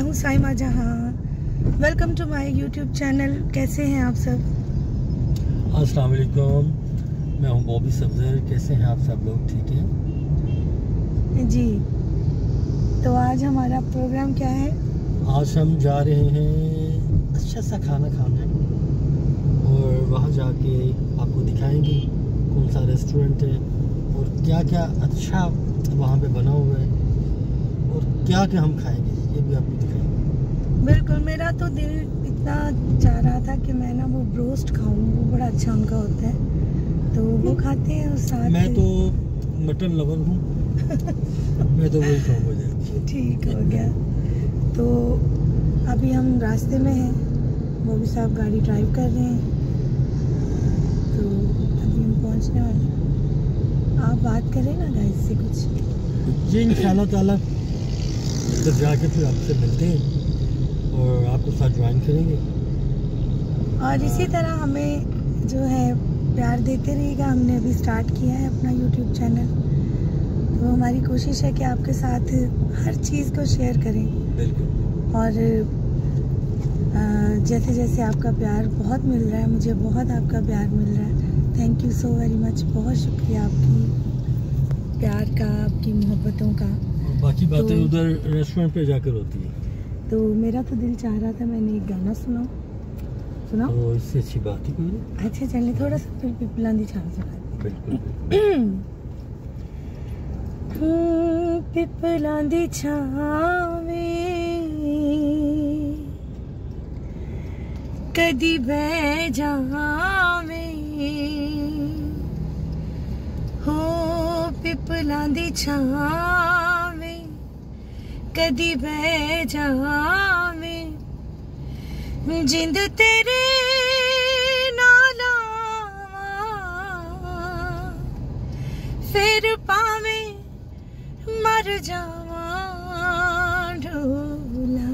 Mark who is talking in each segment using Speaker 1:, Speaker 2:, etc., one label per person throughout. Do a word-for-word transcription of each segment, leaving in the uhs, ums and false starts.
Speaker 1: हूँ Saima Jahan. Welcome to my YouTube channel. कैसे हैं आप सब?
Speaker 2: अस्सलाम वालेकुम, मैं हूँ बॉबी सब्ज़र। कैसे हैं आप सब लोग? ठीक हैं
Speaker 1: जी। तो आज हमारा प्रोग्राम क्या है?
Speaker 2: आज हम जा रहे हैं अच्छा सा खाना खाने और वहाँ जाके आपको दिखाएंगे कौन सा रेस्टोरेंट है और क्या क्या अच्छा वहाँ पे बना हुआ है और क्या क्या हम खाएंगे, ये भी आपको दिखाएंगे।
Speaker 1: बिल्कुल। मेरा तो दिल इतना चाह रहा था कि मैं ना वो ब्रोस्ट खाऊं, वो बड़ा अच्छा उनका होता है, तो वो खाते हैं। और साथ
Speaker 2: मैं तो मटन लवर हूँ मैं तो वही खाऊंगा।
Speaker 1: ठीक हो गया। तो अभी हम रास्ते में हैं, बॉबी साहब गाड़ी ड्राइव कर रहे हैं, तो अभी हम पहुंचने वाले हैं। आप बात करें ना गाइस से कुछ।
Speaker 2: जी इंशाल्लाह ताला जब जाके फिर आपसे मिलते हैं और आपको साथ ज्वाइन करेंगे।
Speaker 1: और इसी तरह हमें जो है प्यार देते रहिएगा। हमने अभी स्टार्ट किया है अपना यूट्यूब चैनल, तो हमारी कोशिश है कि आपके साथ हर चीज़ को शेयर करें।
Speaker 2: बिल्कुल।
Speaker 1: और जैसे जैसे आपका प्यार बहुत मिल रहा है, मुझे बहुत आपका प्यार मिल रहा है। Thank you so very much. बहुत शुक्रिया आपकी प्यार का, आपकी मोहब्बतों का।
Speaker 2: बाकी बातें
Speaker 1: तो,
Speaker 2: उधर रेस्टोरेंट पे जाकर होती है।
Speaker 1: तो मेरा तो दिल चाह रहा था मैंने एक गाना सुनाऊं। सुनाओ?
Speaker 2: तो इससे अच्छी बात ही कोई नहीं।
Speaker 1: अच्छा चलिए थोड़ा सा फिर पिपलां दी छाव चढ़ा।
Speaker 2: बिल्कुल।
Speaker 1: पिपलां दी छावे कदी बह जावे हो, पिपलां दी छावे कदी बह जावे, जिंद तेरे नाल फिर पावे मर जावा ढोला,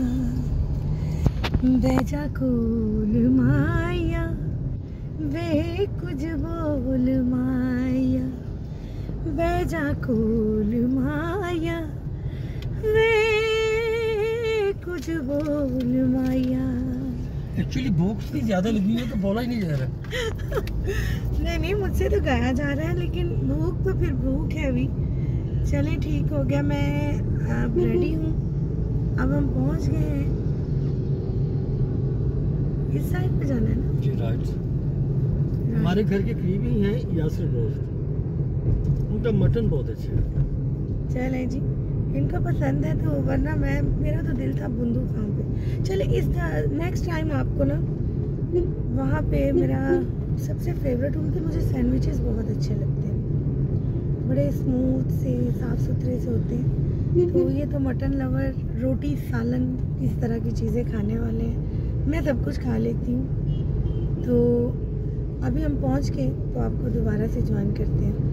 Speaker 1: बैजा कोल माया वे कुछ बोल माया, बैजा कोल माया वे कुछ बोल माया।
Speaker 2: एक्चुअली भूख इतनी ज्यादा लगी है तो बोला ही नहीं जा रहा।
Speaker 1: नहीं नहीं, मुझसे तो गाया जा रहा है, लेकिन भूख तो फिर भूख है अभी। चले ठीक हो गया। मैं अब रेडी हूँ, अब हम पहुँच गए हैं। इस साइड पे जाना है ना?
Speaker 2: जी राइट। हमारे घर के करीब ही है यासिर दोस्त, उनका मटन बहुत अच्छा है।
Speaker 1: चले जी, इनको पसंद है तो, वरना मैं मेरा तो दिल था बुंदू खां पे। चले इस नेक्स्ट टाइम आपको ना वहाँ पे मेरा सबसे फेवरेट, उनके मुझे सैंडविचेस बहुत अच्छे लगते हैं, बड़े स्मूथ से साफ सुथरे से होते हैं। तो ये तो मटन लवर, रोटी सालन इस तरह की चीज़ें खाने वाले हैं। मैं सब कुछ खा लेती हूँ। तो अभी हम पहुँच गए, तो आपको दोबारा से ज्वाइन करते हैं।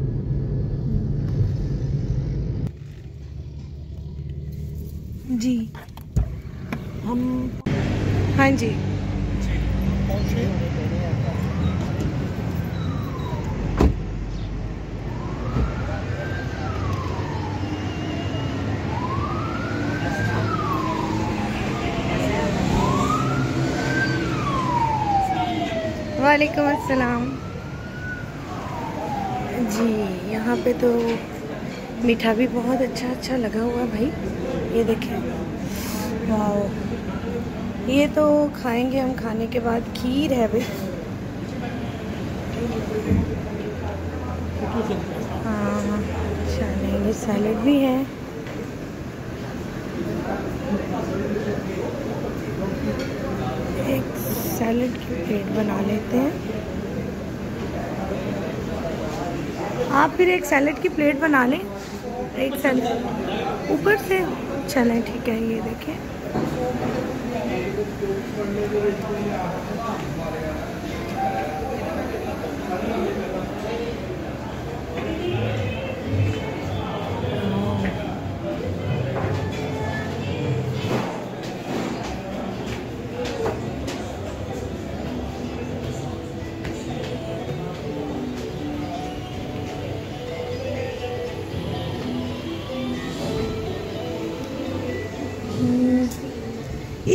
Speaker 1: जी हम, हाँ जी वालेकुम अस्सलाम जी। यहाँ पे तो मीठा भी बहुत अच्छा अच्छा लगा हुआ भाई, ये देखें। वाह, ये तो खाएंगे हम। खाने के बाद खीर है भाई। हाँ चलेंगे। सैलेड भी है। एक सैलेड की प्लेट बना लेते हैं। आप फिर एक सैलेड की प्लेट बना लें, एक सैलेड ऊपर से। चलें ठीक है, ये देखें।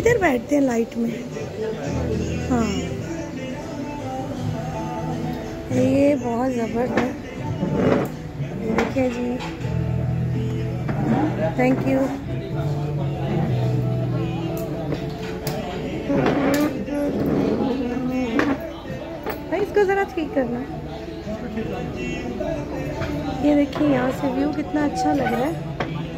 Speaker 1: इधर बैठते हैं लाइट में। हाँ ये बहुत ज़बरदस्त देखिए जी। Thank you. भाई इसको ज़रा ठीक करना। ये देखिए यहाँ से व्यू कितना अच्छा लग रहा है।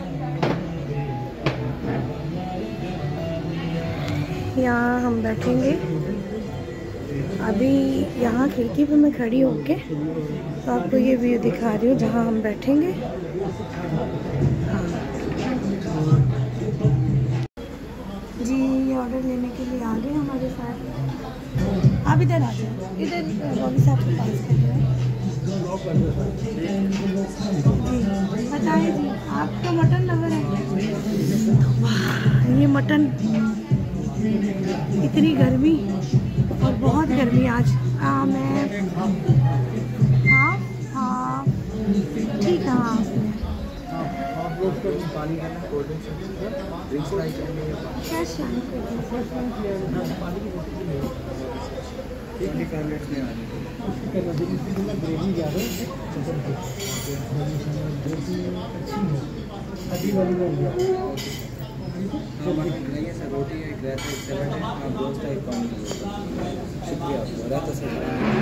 Speaker 1: यहाँ हम बैठेंगे अभी, यहाँ खिड़की पे मैं खड़ी होके तो आपको ये व्यू दिखा रही हूँ जहाँ हम बैठेंगे। हाँ जी, ये ऑर्डर लेने के लिए आ गए हमारे साथ। आप इधर आ जाओ, इधर बॉबी साहब के पास कर रहे हैं जी। बताइए जी, आपका मटन लवर है? वाह, ये मटन, इतनी गर्मी और बहुत गर्मी आज। आ, मैं हाँ हाँ ठीक है। हाँ
Speaker 3: रोटी एक रहता है, एक सैलेड है, आप दोस्त एक कॉर्न। शुक्रिया आपको, रहता सर।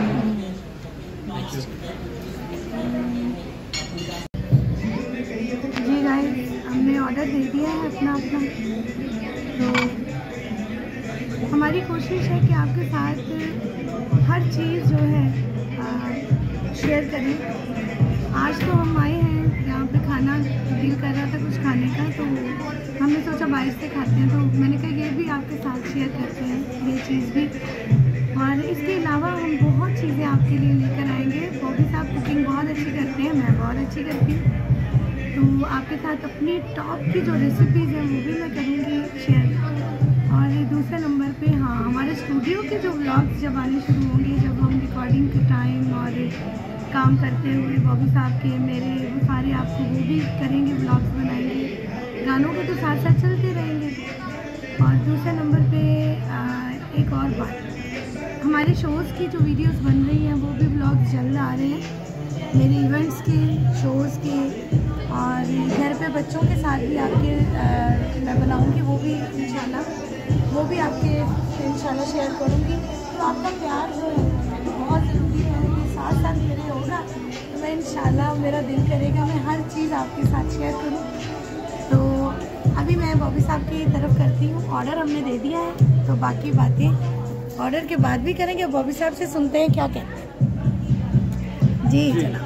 Speaker 1: जी गाइस, हमने ऑर्डर दे दिया है अपना अपना। तो हमारी कोशिश है कि आपके साथ हर चीज़ जो है शेयर करें। आज तो हम आए हैं यहाँ पे, खाना दिल कर रहा था कुछ खाने का, तो हमने सोचा बाहर से खाते हैं। तो मैंने कहा ये भी आपके साथ शेयर करते हैं, ये चीज़ भी। और इसके अलावा हम बहुत चीज़ें आपके लिए लेकर आएंगे। बॉबी साहब कुकिंग बहुत अच्छी करते हैं, मैं बहुत अच्छी करती हूँ, तो आपके साथ अपनी टॉप की जो रेसिपीज़ हैं वो भी मैं करूँगी शेयर। और दूसरे नंबर पे हाँ, हमारे स्टूडियो के जो व्लॉग्स जब आने शुरू होंगे, जब हम रिकॉर्डिंग के टाइम और काम करते हुए बॉबी साहब के मेरे वो सारे आपको वो भी करेंगे, व्लॉग्स बनाएंगे। गानों के तो साथ साथ चलते रहेंगे। और दूसरे नंबर पे आ, एक और बात, हमारे शोज़ की जो वीडियोस बन रही हैं वो भी व्लॉग्स जल्द आ रहे हैं, मेरे इवेंट्स के, शोज़ के। और घर पे बच्चों के साथ भी आपके आ, मैं बनाऊँगी, वो भी इंशाल्लाह वो भी आपके इंशाल्लाह शेयर करूँगी। तो आपका प्यार जो है बहुत ज़रूरी है, ये साथ साथ मेरे होगा तो मैं इंशाल्लाह, मेरा दिल करेगा मैं हर चीज़ आपके साथ शेयर करूँ। तो अभी मैं बॉबी साहब की तरफ करती हूँ। ऑर्डर हमने दे दिया है, तो बाकी बातें ऑर्डर के बाद भी करेंगे। बॉबी साहब से सुनते हैं क्या कहते हैं। जी चला।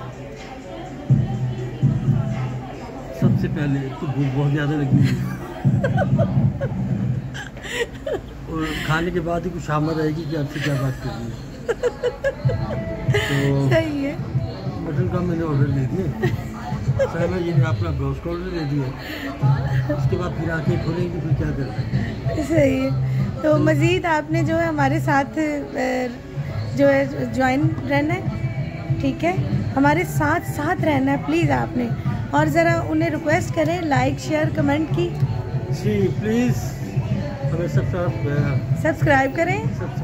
Speaker 2: सबसे पहले तो भूख बहुत ज़्यादा लगी है और खाने के बाद ही कुछ आमद आएगी कि आपसे क्या बात करनी है। तो
Speaker 1: सही है।
Speaker 2: मटन का मैंने ऑर्डर दे दिया, साहब जी ने अपना ब्राउज का ऑर्डर दे दिया, उसके बाद फिर आंखें खोलेंगे फिर क्या करना।
Speaker 1: सही है। तो मज़ीद आपने जो है हमारे साथ जो है ज्वाइन रहना है, ठीक है, हमारे साथ साथ रहना है प्लीज़ आपने। और ज़रा उन्हें रिक्वेस्ट करें लाइक शेयर कमेंट की
Speaker 2: जी प्लीज़, हमें सब्सक्राइब
Speaker 1: सब्सक्राइब करें।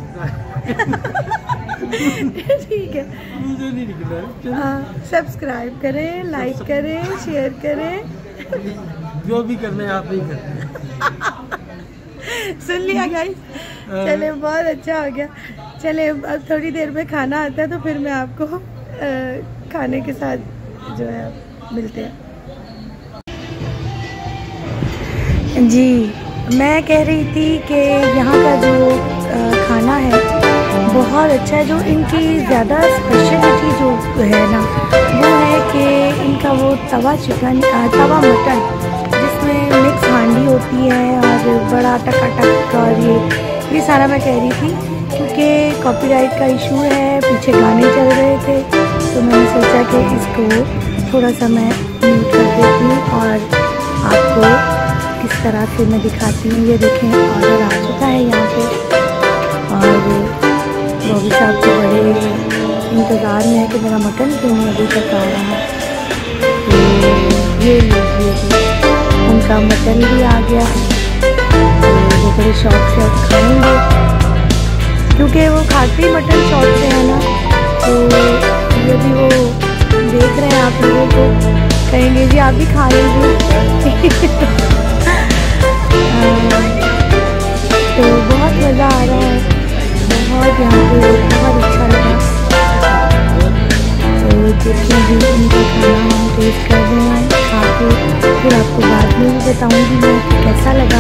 Speaker 1: ठीक है,
Speaker 2: मुझे नहीं निकला।
Speaker 1: हाँ, सब्सक्राइब करें, लाइक करें, शेयर करें,
Speaker 2: जो भी करना है आप ही करते
Speaker 1: सुन लिया गाइस। चले बहुत अच्छा हो गया। चले अब थोड़ी देर में खाना आता है तो फिर मैं आपको आ, खाने के साथ जो है मिलते हैं। जी मैं कह रही थी कि यहाँ का जो आ, खाना है बहुत अच्छा है। जो इनकी ज़्यादा स्पेशलिटी जो है ना वो है कि इनका वो तवा चिकन, तवा मटन जिसमें मिक्स हांडी होती है और बड़ा टकाटक, और ये ये सारा मैं कह रही थी क्योंकि कॉपीराइट का इशू है, पीछे गाने चल रहे थे, तो मैंने सोचा कि इसको थोड़ा सा मैं म्यूट कर देती हूँ और आपको इस तरह से मैं दिखाती हूँ। ये देखें ऑर्डर आ चुका है यहाँ पे और बॉबी साहब को बड़े इंतज़ार में है कि मेरा मटन क्यों नहीं अभी तक आ रहा। तो ये लीजिए, उनका मटन भी आ गया है। थोड़े शौक से अब खाएंगे, क्योंकि वो खाते ही मटन शौक से है ना। तो यदि वो देख रहे हैं आप लोगों को, कहेंगे जी आप भी खा लीजिए। तो बहुत मज़ा आ रहा है, बहुत यहाँ पे बहुत अच्छा लगा। तो जितने भी उनका खाना हम टेस्ट कर रहे हैं, खा के फिर आपको बाद में भी बताऊँगी मैं कैसा लगा।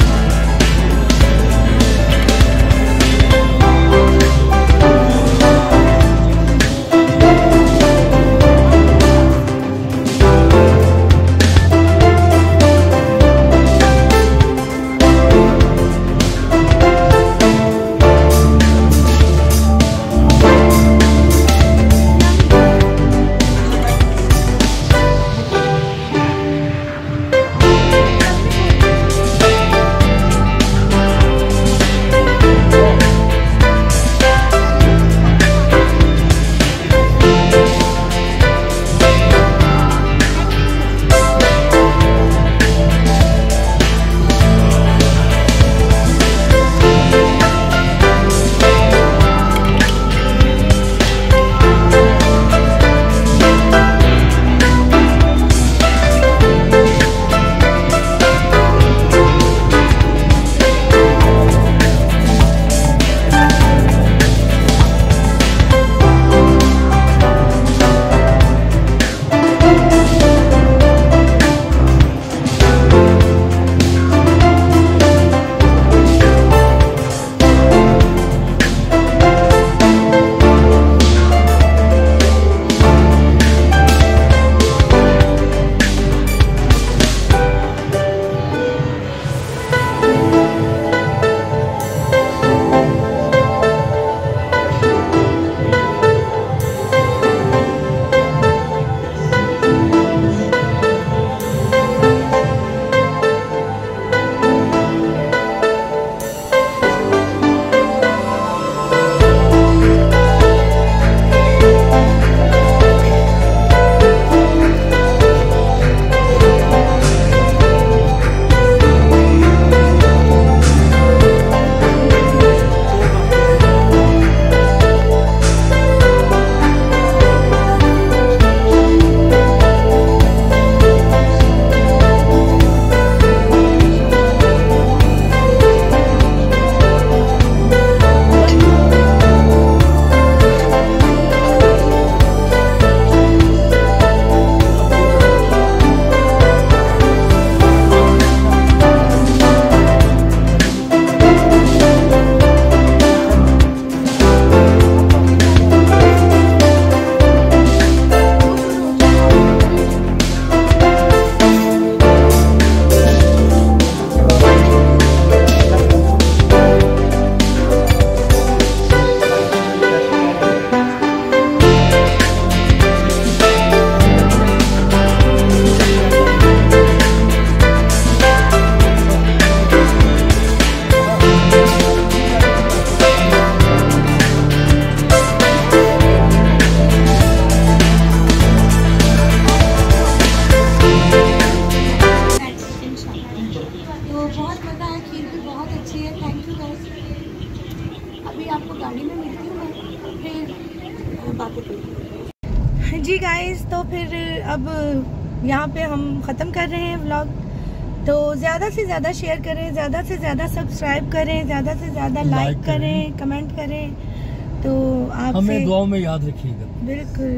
Speaker 1: जी गाइस, तो फिर अब यहाँ पे हम ख़त्म कर रहे हैं व्लॉग। तो ज़्यादा से ज़्यादा शेयर करें, ज़्यादा से ज़्यादा सब्सक्राइब करें, ज़्यादा से ज़्यादा लाइक करें, कमेंट करें। तो आप
Speaker 2: हमें दुआओं में याद रखिएगा।
Speaker 1: बिल्कुल,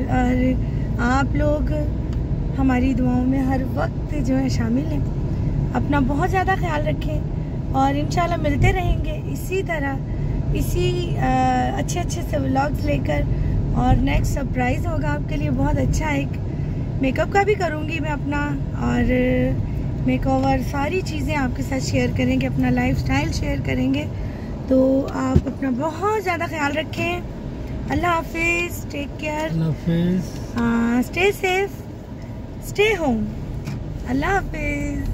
Speaker 1: और आप लोग हमारी दुआओं में हर वक्त जो है शामिल हैं। अपना बहुत ज़्यादा ख्याल रखें और इंशाल्लाह मिलते रहेंगे इसी तरह, इसी अच्छे अच्छे से व्लॉग्स लेकर। और नेक्स्ट सरप्राइज़ होगा आपके लिए बहुत अच्छा, एक मेकअप का भी करूँगी मैं अपना, और मेकओवर सारी चीज़ें आपके साथ शेयर करेंगे, अपना लाइफस्टाइल शेयर करेंगे। तो आप अपना बहुत ज़्यादा ख्याल रखें। अल्लाह हाफिज़, टेक केयर,
Speaker 2: अल्लाह हाफिज़,
Speaker 1: स्टे सेफ, स्टे होम। अल्लाह हाफिज़।